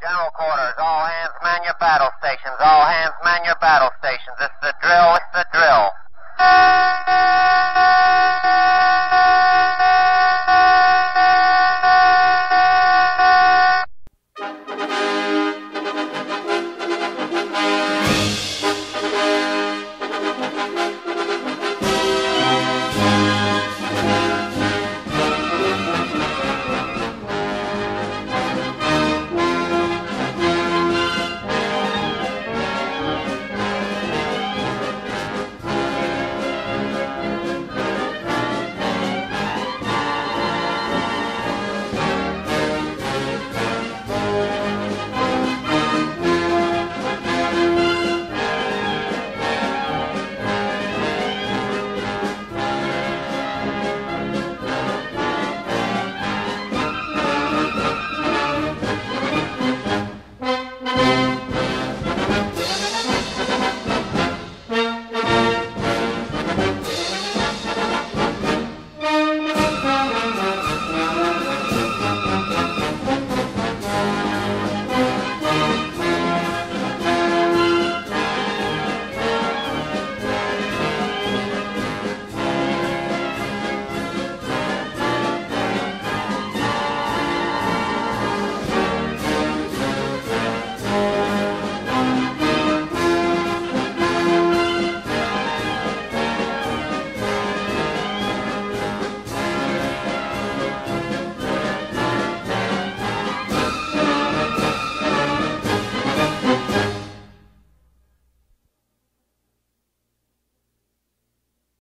General quarters, all hands man your battle stations. All hands man your battle stations. It's the drill, it's the drill.